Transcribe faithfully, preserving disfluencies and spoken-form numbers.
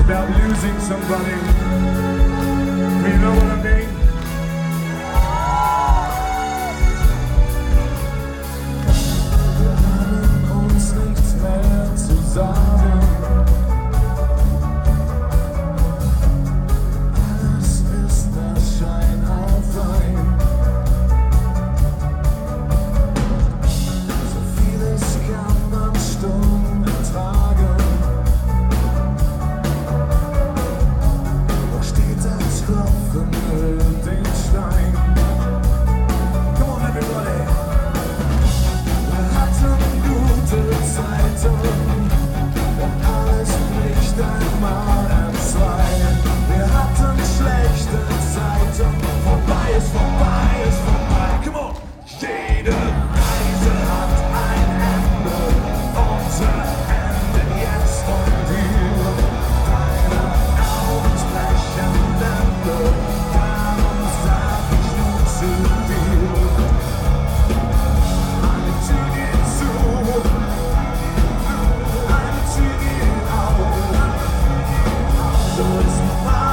about losing somebody. You know what I mean? Wir haben uns nichts mehr zu sagen. Alles ist der Schein auf ein. So vieles kann man stumm ertragen. Klopfen mit den Stein. Come on everybody. Wir hatten gute Zeiten und alles bricht einmal entzwei. Wir hatten schlechte Zeiten, vorbei ist vorbei ist vorbei. Come on. Jede Reise hat ein Ende und wir enden jetzt und wir. Deine Augen sprechen. Darum sag ich nur zu dir. Eine Tür geht zu, eine Tür geht auf. So ist normal.